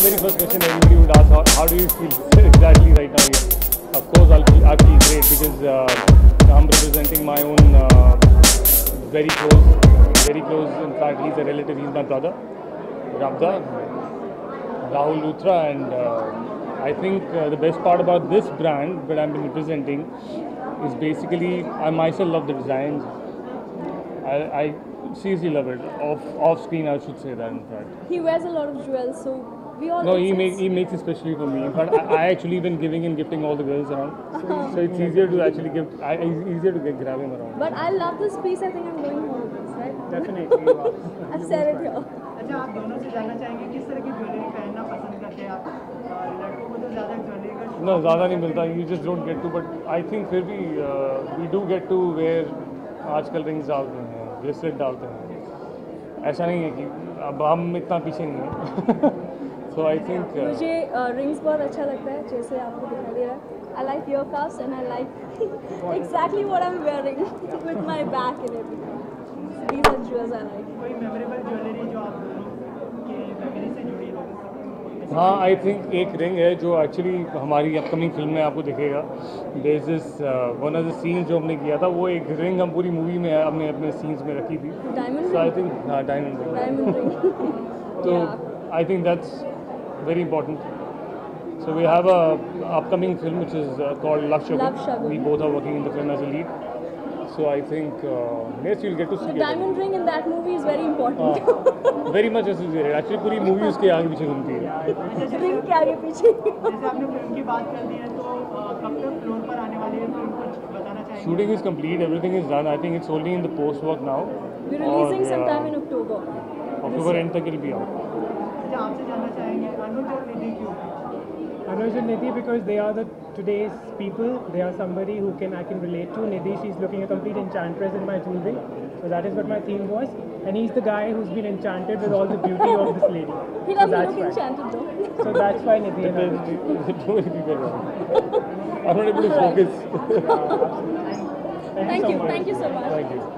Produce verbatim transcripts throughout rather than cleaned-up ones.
very first question everybody would ask, how, how do you feel exactly right now here? Of course, I'll feel, I feel great because uh, I'm representing my own uh, very close, very close. In fact, he's a relative. He's my brother, Rabda, Rahul Luthra, and uh, I think uh, the best part about this brand that I've been representing is basically I myself love the designs. I, I seriously love it. Off off screen, I should say that. In fact, he wears a lot of jewels, so we all. No, he makes he makes especially for me. In fact, I, I actually been giving and gifting all the girls around, so it's easier to actually give. I, it's easier to get grab him around. But I love this piece. I think I'm going home with this, right? Definitely. I've said it here. अच्छा आप दोनों से जानना चाहेंगे किस तरह की jewellery पहनना पसंद करते हैं आप लड़कों को तो ज़्यादा ज्वेलरी का No, ज़्यादा नहीं मिलता. You just don't get to. But I think फिर भी uh, we do get to wear आजकल रिंग्स डालते हैं, ब्रेसलेट डालते हैं. ऐसा नहीं है कि अब हम इतना पीछे नहीं हैं. So I think. Uh, मुझे रिंग्स uh, बहुत अच्छा लगता है जैसे आपको दिखाई दे रहा है. I like ear cuffs and I like exactly what I'm wearing with my back and everything. These are jewels I like. कोई मेमोरेबल ज्वेलरी जो आप दोनों के मेमोरी से जुड़ी हो? हाँ, आई थिंक एक रिंग है जो एक्चुअली हमारी अपकमिंग फिल्म में आपको दिखेगा. There is this one of the scenes जो हमने किया था, वो एक रिंग हम पूरी मूवी में हमने अपने सीन्स में रखी थी. डायमंड सो आई थिंक हाँ डायमंड रिंग. Diamond ring. तो I think that's very important. So we have a upcoming film which is uh, called Love Shagul. Love Shagul. We both are working in the film as a lead. So I think uh, yes, you'll get to see The it. diamond ring in that movie is very important. Uh, very much associated. Actually पूरी movie उसके आगे पीछे घूमती है. Ring के आगे पीछे. जैसे आपने फिल्म की बात कर दी है तो कब तक फ्लोर पर आने वाली है फिल्म, कुछ बताना चाहेंगे? Shooting is complete. Everything is done. I think it's only in the post work now. We're releasing sometime in October. October end तक it'll be out. अच्छा आपसे जानना चाहेंगे अनुज और निधि क्यों? Anuj and Nidhi, because they are the today's people. They are somebody who can I can relate to. Nidhi, she's looking a complete enchantress in my jewelry, so that is what my theme was. And he's the guy who's been enchanted with all the beauty of this lady. He so doesn't that's look why. enchanted though. So that's why Nidhi and Anuj. Don't worry, people wrong. I'm not able to focus. Thank, Thank you you. so much. Thank you so much. Thank you.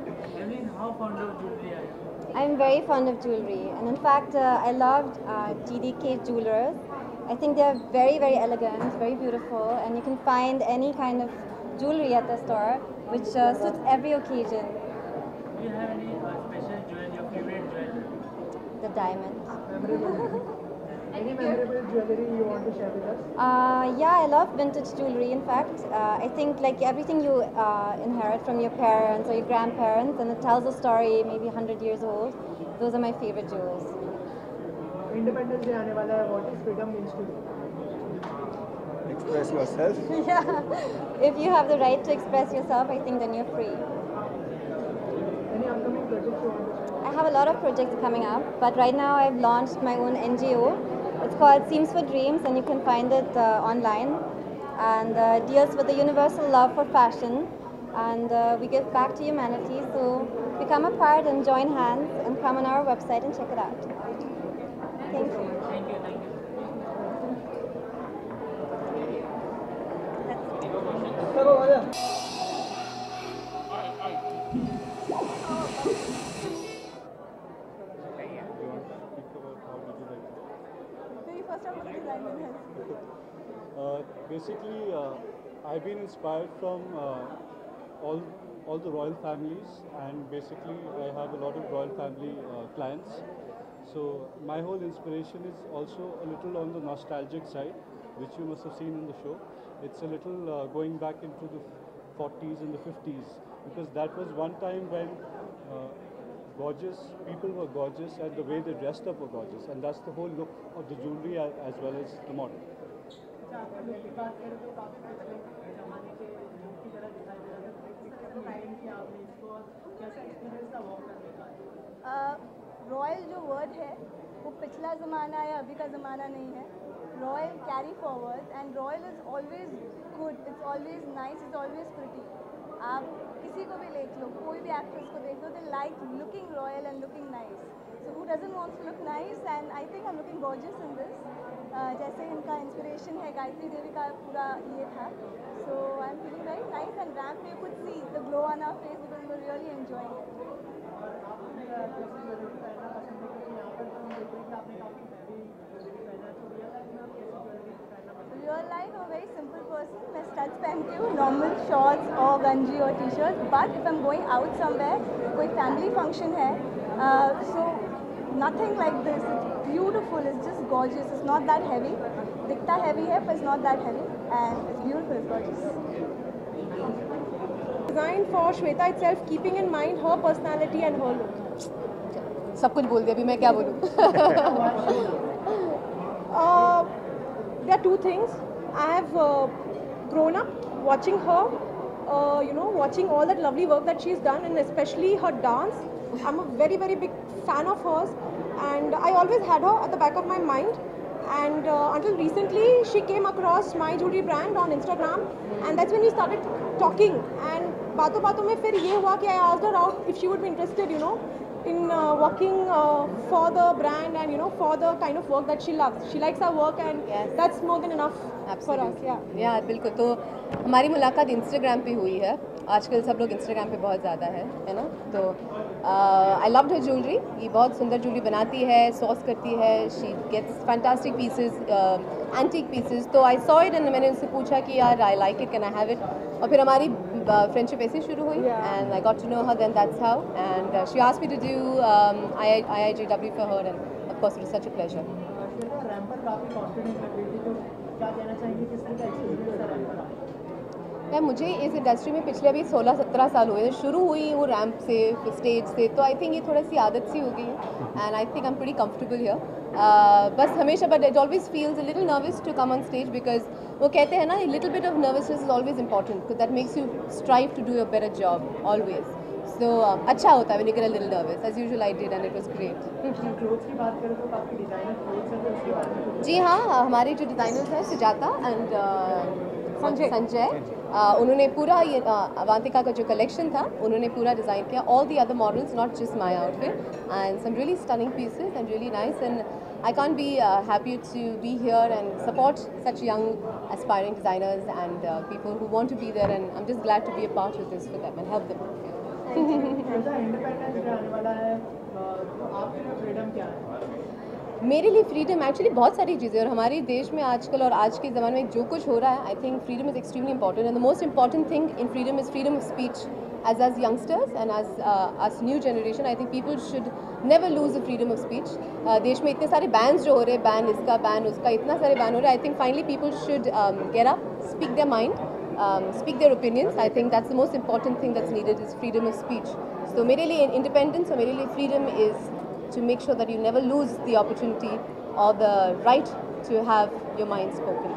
Evelyn, how fond of jewelry are you? I'm very fond of jewelry, and in fact, uh, I loved uh, G D K Jewelers. I think they are very, very elegant, very beautiful, and you can find any kind of jewelry at the store, which uh, suits every occasion. Do you have any uh, special jewel, your favorite jewel? The diamond. Any memorable jewelry you want to share with us? Uh, yeah, I love vintage jewelry. In fact, uh, I think like everything you uh, inherit from your parents or your grandparents, and it tells a story maybe one hundred years old. Those are my favorite jewels. Independence Day आने वाला है. What does freedom means to you? Express yourself. Yeah, if you have the right to express yourself, I think then you're free. Any upcoming projects you want to share? I have a lot of projects coming up, but right now I've launched my own N G O. It's called Seams for Dreams, and you can find it uh, online, and uh, deals with the universal love for fashion, and uh, we give back to humanity. So become a part and join hands and come on our website and check it out. Thank you. Thank you, thank you. Uh, basically, uh, I've been inspired from uh, all all the royal families, and basically I have a lot of royal family uh, clients. So my whole inspiration is also a little on the nostalgic side, which you must have seen in the show. It's a little uh, going back into the forties and the fifties, because that was one time when uh, gorgeous people were gorgeous, and the way they dressed up were gorgeous, and that's the whole look of the jewelry a- as well as the model. अच्छा, आपका look की बात करें तो काफी पिछले जमाने के look की तरह दिखाई दे रहा था. किस तरह maintain किया आपने इसको और कैसा experience था walk करने का? रॉयल जो वर्ड है वो पिछला ज़माना या अभी का ज़माना नहीं है. Royal carry forward, and royal is always good, it's always nice, it's always pretty. आप किसी को भी देख लो, कोई भी एक्ट्रेस को देख लो, they like looking royal and looking nice. So who doesn't want to look nice, and I think I am looking gorgeous in this. जैसे इनका इंस्पिरेशन है गायत्री देवी का पूरा ये था. So I am feeling very nice, and ramp पे you could see the glow on our face because we were really enjoying it. और आपको भी कैसी ज्वेलरी पहनना पसंद है, क्योंकि यहाँ पर तो हम देख रहे हैं कि आपने काफी हैवी ज्वेलरी पहना है, तो रियल लाइफ में आप कैसी ज्वेलरी पहनना पसंद है? Real life I'm a very simple person. मैं स्टड्स पहनती हूँ, नॉर्मल शॉर्ट्स और गंजी और T shirt. But if I am going out somewhere, कोई फैमिली फंक्शन है, so nothing like this. It's beautiful, it's just gorgeous. It's not that heavy, दिखता heavy है पर it's not that heavy, and it's beautiful, it's gorgeous. Designed for Shweta itself, keeping in mind her personality and her look. सब कुछ बोल दिया, अभी मैं क्या बोलूँ? Uh, there are two things. I have uh, grown up watching her, uh, you know, watching all that lovely work that she's done, and especially her dance. I'm a very, very big fan of hers, and I always had her at the back of my mind. And uh, until recently, she came across my jewelry brand on Instagram, and that's when we started talking. And बातों बातों में फिर ये हुआ कि I asked her out if she would be interested, you know, in uh, working uh, for the brand, and you know, for the kind of work that she loves. She likes our work, and Yes. that's more than enough for us. Yeah. या बिल्कुल. तो हमारी मुलाकात Instagram पे हुई है. आजकल सब लोग इंस्टाग्राम पे बहुत ज़्यादा है है ना. तो आई लव्ड हर ज्वेलरी. ये बहुत सुंदर ज्वेलरी बनाती है, सॉस करती है. She gets fantastic pieces, antique pieces. तो आई सॉ इट एंड मैंने उनसे पूछा कि यार I like it, can I have it. और फिर हमारी फ्रेंडशिप ऐसे शुरू हुई, and I got to know her, then that's how. And she asked me to do I I G W for her, and of course it is such a pleasure. Shweta, ramp पर काफी confident लग रही थी, तो क्या कहना चाहेंगे, किस तरह का एक्सपीरियंस था रैंप पर आपका? यार मुझे इस इंडस्ट्री में पिछले अभी सोलह सत्रह साल हुए. शुरू हुई वो रैंप से, फिर स्टेज से, तो आई थिंक ये थोड़ी सी आदत सी हो गई है, and I think I am pretty comfortable here. बस हमेशा, but it always feels a little nervous to come on stage, because वो कहते हैं ना, little bit of nervousness is always important, because that makes you strive to do your better job always. So अच्छा होता है when you get a little nervous. As usual I did, and it was great. Clothes की बात करें तो काफी designer clothes हैं, तो उसके बारे में कुछ जी हाँ, हमारे जो डिज़ाइनर्स हैं सुजाता एंड संजय संजय uh, उन्होंने पूरा ये uh, अवांतिका का जो कलेक्शन था, उन्होंने पूरा डिज़ाइन किया. All the other models, not just my outfit, and some really stunning pieces and really nice. And I can't be uh, happier to be here and support such young aspiring designers and uh, people who want to be there, and I'm just glad to be a part of this for them and help them. जैसा Independence Day आने वाला है तो आपके लिए freedom क्या है? मेरे लिए फ्रीडम एक्चुअली बहुत सारी चीज़ें, और हमारे देश में आजकल और आज के ज़माने में जो कुछ हो रहा है, I think freedom is extremely important, and the most important thing in freedom is freedom of speech. As as youngsters and as uh, as new generation, I think people should never lose the freedom of speech. uh, देश में इतने सारे bans जो हो रहे हैं, ban इसका ban उसका, इतना सारे बैन हो रहे हैं. I think finally people should um, get up, speak their mind, um, speak their opinions. I think that's the most important thing that's needed is freedom of speech. So मेरे लिए independence और मेरे लिए freedom is to make sure that you never lose the opportunity or the right to have your mind spoken.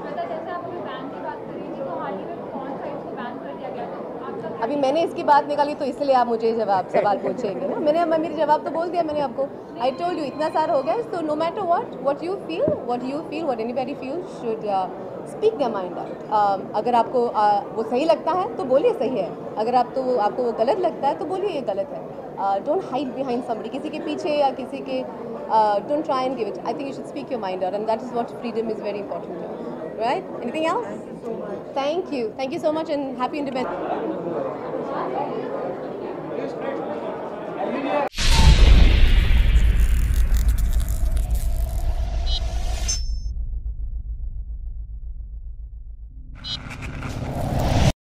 अभी मैंने इसकी बात निकाली तो इसलिए आप मुझे जवाब सवाल पूछेंगे ना. मैंने मेरी जवाब तो बोल दिया मैंने आपको. आई टोल्ड यू इतना सारा हो गया. तो no matter what what you feel what you feel what anybody feel should speak their mind out. अगर आपको uh, वो सही लगता है तो बोलिए सही है. अगर आप तो आपको वो गलत लगता है तो बोलिए ये गलत है. डोंट हाइड बिहाइंड समबडी, किसी के पीछे या किसी के don't try and give it. I think you should speak your mind out, and that is what freedom is very important. Right? Anything else? Thank you. Thank you so much and happy independence.